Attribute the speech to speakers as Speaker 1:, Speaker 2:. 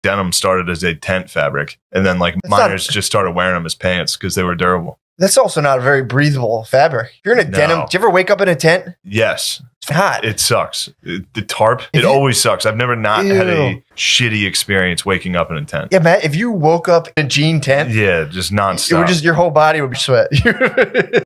Speaker 1: denim started as a tent fabric, and then like miners just started wearing them as pants because they were durable.
Speaker 2: That's also not a very breathable fabric. If you're in a denim, do you ever wake up in a tent?
Speaker 1: Yes.
Speaker 2: It's hot.
Speaker 1: It sucks. The tarp, it always sucks. I've never not had a shitty experience waking up in a tent.
Speaker 2: Yeah, Matt, if you woke up in a jean tent.
Speaker 1: Yeah, just nonstop.
Speaker 2: It would just, your whole body would be sweat.